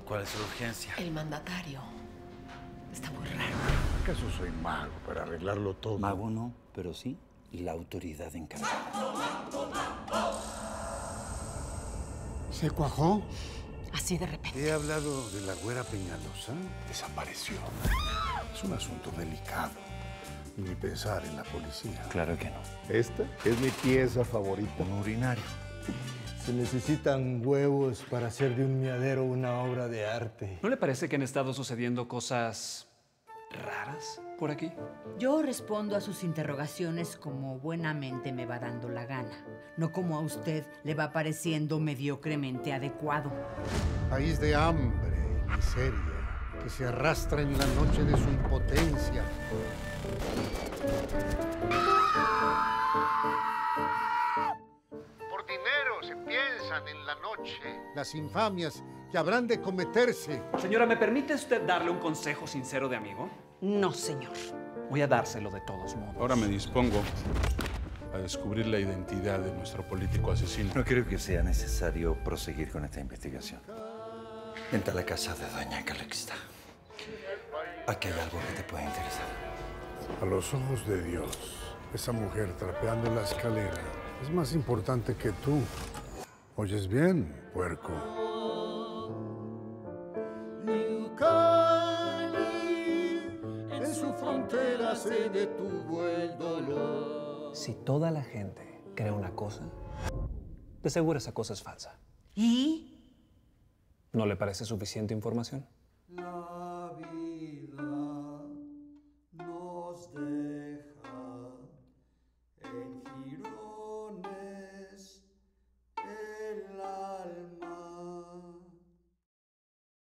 ¿Cuál es su urgencia? El mandatario está muy raro. ¿Acaso soy mago para arreglarlo todo? Mago no, pero sí la autoridad encargada. ¿Se cuajó? Así de repente. He hablado de la güera Peñalosa. Desapareció. Es un asunto delicado. Ni pensar en la policía. Claro que no. Esta es mi pieza favorita. Un urinario. Se necesitan huevos para hacer de un miadero una obra de arte. ¿No le parece que han estado sucediendo cosas raras por aquí? Yo respondo a sus interrogaciones como buenamente me va dando la gana, no como a usted le va pareciendo mediocremente adecuado. País de hambre y miseria que se arrastra en la noche de su impotencia. Por dinero se piensan en la noche las infamias que habrán de cometerse. Señora, ¿me permite usted darle un consejo sincero de amigo? No, señor. Voy a dárselo de todos modos. Ahora me dispongo a descubrir la identidad de nuestro político asesino. No creo que sea necesario proseguir con esta investigación. Entra a la casa de doña Calixta. Aquí hay algo que te puede interesar. A los ojos de Dios, esa mujer trapeando la escalera es más importante que tú. ¿Oyes bien, puerco? En su frontera se detuvo el dolor. Si toda la gente cree una cosa, de seguro esa cosa es falsa. ¿Y? ¿No le parece suficiente información? No.